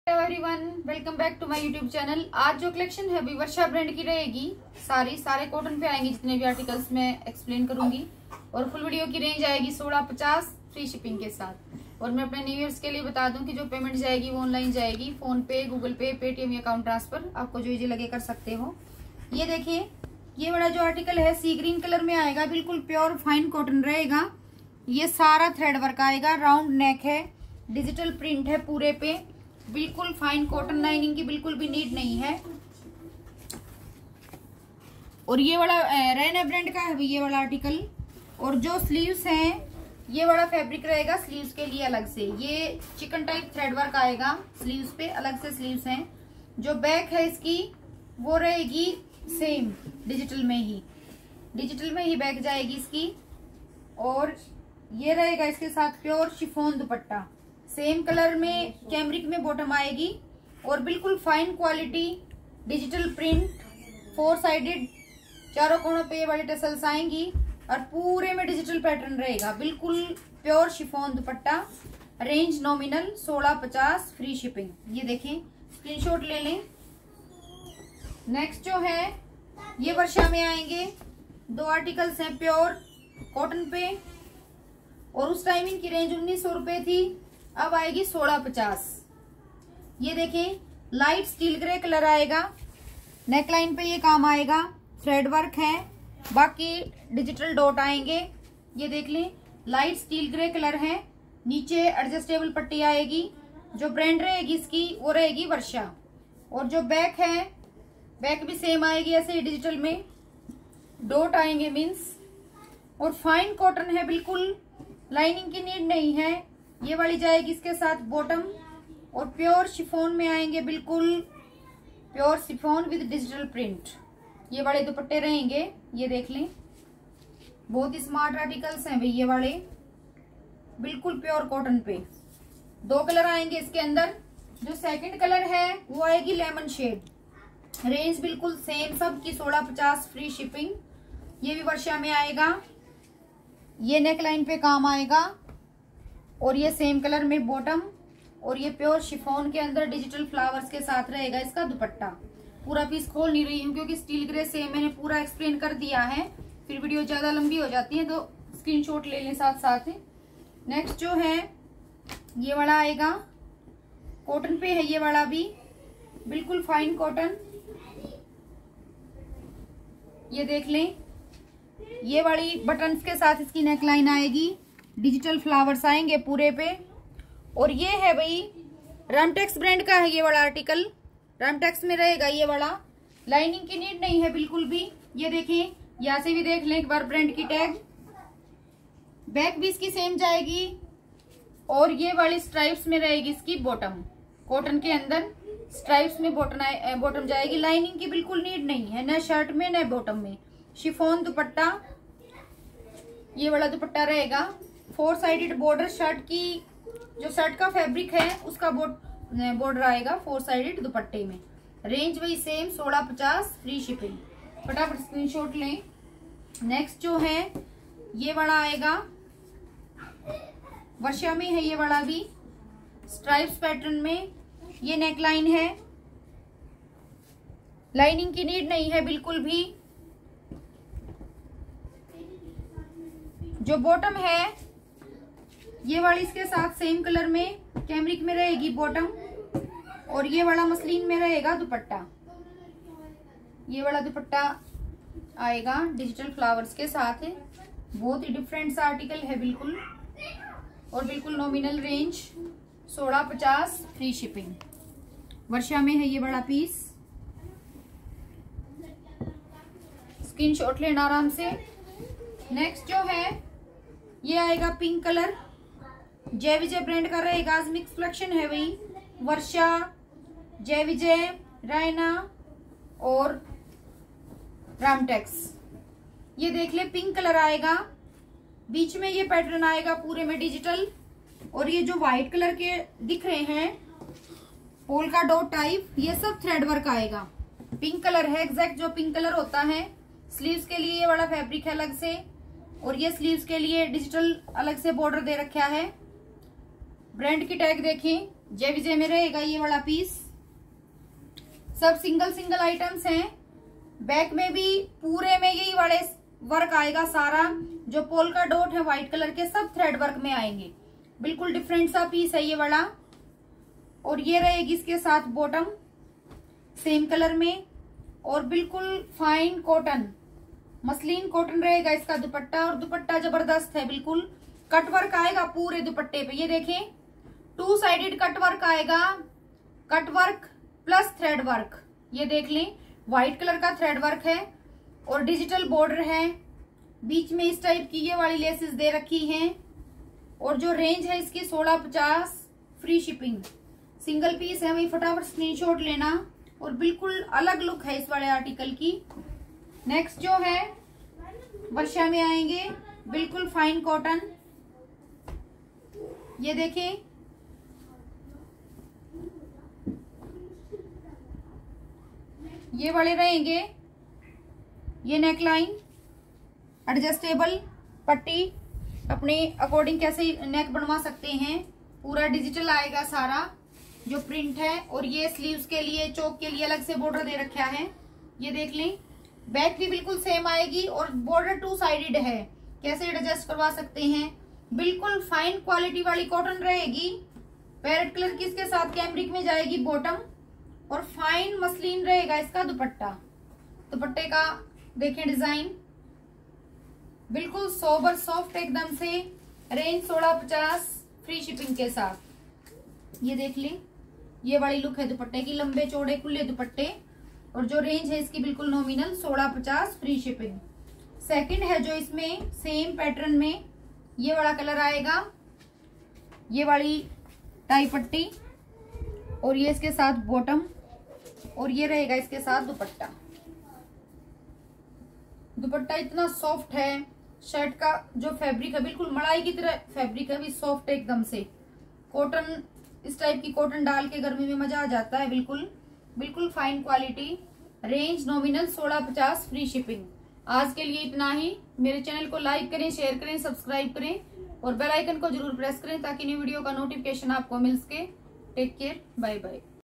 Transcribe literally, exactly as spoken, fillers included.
Everyone, welcome back to my YouTube channel. आज जो collection है अभी वर्षा ब्रांड की रहेगी। सारी सारे कॉटन पे आएंगे, जितने भी आर्टिकल्स मैं एक्सप्लेन करूंगी। और फुल वीडियो की रेंज आएगी सोलह पचास फ्री शिपिंग के साथ। और मैं अपने न्यू ईयर्स के लिए बता दूं कि जो पेमेंट जाएगी वो ऑनलाइन जाएगी, फोन पे, गूगल पे, पेटीएम या अकाउंट ट्रांसफर, आपको जो इजी लगे कर सकते हो। ये देखिए, ये वाला जो आर्टिकल है सी ग्रीन कलर में आएगा, बिल्कुल प्योर फाइन कॉटन रहेगा। ये सारा थ्रेड वर्क आएगा, राउंड नेक है, डिजिटल प्रिंट है पूरे पे, बिल्कुल फाइन कॉटन, लाइनिंग की बिल्कुल भी नीड नहीं है। और ये वाला रैना ब्रांड का है ये वाला आर्टिकल। और जो स्लीव्स हैं, ये वाला फैब्रिक रहेगा स्लीव्स के लिए अलग से। ये चिकन टाइप थ्रेड वर्क आएगा स्लीव्स पे, अलग से स्लीव्स हैं। जो बैक है इसकी वो रहेगी सेम डिजिटल में ही, डिजिटल में ही बैक जाएगी इसकी। और ये रहेगा इसके साथ pure chiffon dupatta, same colour में कैमरिक में बॉटम आएगी। और बिल्कुल fine quality digital print, four sided, चारों कोनों पे वाली टसल्स आएंगी। और पूरे में डिजिटल पैटर्न रहेगा, बिल्कुल pure chiffon dupatta. Range nominal सोलह पचास फ्री शिपिंग। ये देखें, स्क्रीनशॉट ले लें। नेक्स्ट जो है ये वर्षा में आएंगे, दो आर्टिकल्स हैं प्योर कॉटन पे। और उस टाइम इनकी रेंज उन्नीस सौ रुपए थी, अब आएगी सोलह पचास। ये देखें, लाइट स्टील ग्रे कलर आएगा, नेकलाइन पे ये काम आएगा, थ्रेड वर्क है, बाकी डिजिटल डॉट आएंगे। ये देख लें, लाइट स्टील ग्रे कलर है, नीचे एडजस्टेबल पट्टी आएगी। जो ब्रांड रहेगी इसकी वो रहेगी वर्षा। और जो बैक है, बैक भी सेम आएगी ऐसे ही डिजिटल में, डॉट आएंगे मीन्स। और फाइन कॉटन है, बिल्कुल लाइनिंग की नीड नहीं है। ये वाली जाएगी इसके साथ बॉटम। और प्योर शिफॉन में आएंगे, बिल्कुल pure chiffon with digital print. ये वाले दुपट्टे रहेंगे, ये देख लें, बहुत ही स्मार्ट आर्टिकल्स हैं भाई ये वाले, बिल्कुल प्योर कॉटन पे। दो कलर आएंगे इसके अंदर। जो सेकंड कलर है वो आएगी लेमन शेड। रेंज बिल्कुल सेम सब की, सोलह पचास फ्री शिपिंग। ये भी वर्षा में आएगा, ये नेकलाइन पे काम आएगा। और ये सेम कलर में बॉटम। और ये प्योर शिफॉन के अंदर डिजिटल फ्लावर्स के साथ रहेगा इसका दुपट्टा। पूरा पीस खोल नहीं रही हूँ क्योंकि स्टील ग्रे से मैंने पूरा एक्सप्लेन कर दिया है, फिर वीडियो ज्यादा लंबी हो जाती है, तो स्क्रीनशॉट ले लें साथ साथ। नेक्स्ट जो है ये वाला आएगा, कॉटन पे है ये वाला भी, बिल्कुल फाइन कॉटन। ये देख लें, ये वाली बटन्स के साथ इसकी नेकलाइन आएगी, डिजिटल फ्लावर्स आएंगे पूरे पे। और ये है भाई रामटेक्स ब्रांड का है ये वाला आर्टिकल, रामटेक्स में रहेगा ये वाला। लाइनिंग की नीड नहीं है बिल्कुल भी। ये देखें, यहाँ से भी देख लें एक बार ब्रांड की टैग। बैक भी इसकी सेम जाएगी। और ये वाली स्ट्राइप्स में रहेगी इसकी बॉटम, कॉटन के अंदर स्ट्राइप्स में बॉटम बॉटम जाएगी। लाइनिंग की बिल्कुल नीड नहीं है, न शर्ट में न बॉटम में। शिफॉन दुपट्टा, ये वाला दुपट्टा रहेगा। फोर साइडेड बॉर्डर, शर्ट की जो शर्ट का फैब्रिक है उसका बॉर्डर आएगा फोर साइडेड दुपट्टे में। रेंज वही सेम सोलह पचास फ्री शिपिंग। फटाफट स्क्रीनशॉट लें। नेक्स्ट जो है ये वाला आएगा, वर्षा में है ये वाला भी, स्ट्राइप्स पैटर्न में। ये नेकलाइन है, लाइनिंग की नीड नहीं है बिल्कुल भी। जो बॉटम है ये वाली इसके साथ सेम कलर में कैमरिक में रहेगी बॉटम। और ये वाला मसलिन में रहेगा दुपट्टा। ये वाला दुपट्टा आएगा डिजिटल फ्लावर्स के साथ है। बहुत ही डिफरेंट सा आर्टिकल है बिल्कुल। और बिल्कुल नॉमिनल रेंज सोलह पचास फ्री शिपिंग। वर्षा में है ये बड़ा पीस, स्क्रीनशॉट लेना आराम से। नेक्स्ट जो है ये आएगा पिंक कलर, जय विजय ब्रांड का रहेगा। आज मिक्स कलेक्शन है वही, वर्षा, जय विजय, रायना और रामटेक्स। ये देख ले, पिंक कलर आएगा, बीच में ये पैटर्न आएगा पूरे में डिजिटल। और ये जो व्हाइट कलर के दिख रहे हैं पोल्का डॉट टाइप, ये सब थ्रेड वर्क आएगा। पिंक कलर है एग्जैक्ट जो पिंक कलर होता है। स्लीव्स के लिए ये वाला फैब्रिक है अलग से। और ये स्लीव्स के लिए डिजिटल अलग से बॉर्डर दे रखा है। ब्रांड की टैग देखें, जेविजे में रहेगा ये वाला पीस। सब सिंगल सिंगल आइटम्स हैं। बैक में भी पूरे में यही वाले वर्क आएगा सारा। जो पोल्का डॉट है व्हाइट कलर के, सब थ्रेड वर्क में आएंगे। बिल्कुल डिफरेंट सा पीस है ये वाला। और ये रहेगी इसके साथ बॉटम सेम कलर में, और बिल्कुल फाइन कॉटन, मसलिन कॉटन रहेगा इसका दुपट्टा। और दुपट्टा जबरदस्त है, बिल्कुल कट वर्क आएगा पूरे दुपट्टे पे। ये देखें, टू साइडेड कट वर्क आएगा, cut work plus thread work. ये देख लें, व्हाइट कलर का थ्रेड वर्क है और डिजिटल बॉर्डर है। बीच में इस टाइप की ये वाली लेसेस दे रखी हैं। और जो रेंज है इसकी सोलह पचास, फ्री शिपिंग। सिंगल पीस है, वही फटाफट स्क्रीनशॉट लेना। और बिल्कुल अलग लुक है इस वाले आर्टिकल की। नेक्स्ट जो है वर्षा में आएंगे, बिल्कुल फाइन कॉटन। ये देखें, ये वाले रहेंगे। ये नेकलाइन एडजस्टेबल, पट्टी अपने अकॉर्डिंग कैसे नेक बनवा सकते हैं। पूरा डिजिटल आएगा सारा जो प्रिंट है। और ये स्लीव्स के लिए, चौक के लिए अलग से बॉर्डर दे रखा है। ये देख लें, बैक भी बिल्कुल सेम आएगी और बॉर्डर टू साइडेड है, कैसे एडजस्ट करवा सकते हैं। बिल्कुल फाइन क्वालिटी वाली कॉटन रहेगी। पैरेट कलर की इसके साथ कैमरिक में जाएगी बॉटम। और फाइन मसलिन रहेगा इसका दुपट्टा। दुपट्टे का देखें डिजाइन, बिल्कुल सोबर सॉफ्ट एकदम से। रेंज सोलह पचास, फ्री शिपिंग के साथ। ये देख लें, ये वाली लुक है दुपट्टे की, लंबे चौड़े खुले दुपट्टे। और जो रेंज है इसकी बिल्कुल नॉमिनल सोलह पचास, फ्री शिपिंग। सेकंड है जो इसमें सेम पैटर्न में ये वाला कलर आएगा, ये वाली टाई पट्टी। और ये इसके साथ बॉटम, और ये रहेगा इसके साथ दुपट्टा। दुपट्टा इतना सॉफ्ट है। शर्ट का जो फैब्रिक है बिल्कुल मलाई की तरह फैब्रिक है, भी सॉफ्ट है एकदम से। कॉटन, इस टाइप की कॉटन डाल के गर्मी में मजा आ जाता है। बिल्कुल बिल्कुल फाइन क्वालिटी। रेंज नॉमिनल सोलह पचास, फ्री शिपिंग। आज के लिए इतना ही। मेरे चैनल को लाइक करें, शेयर करें, सब्सक्राइब करें और बेल आइकन को जरूर प्रेस करें ताकि न्यू वीडियो का नोटिफिकेशन आपको मिल सके। Take care, bye bye.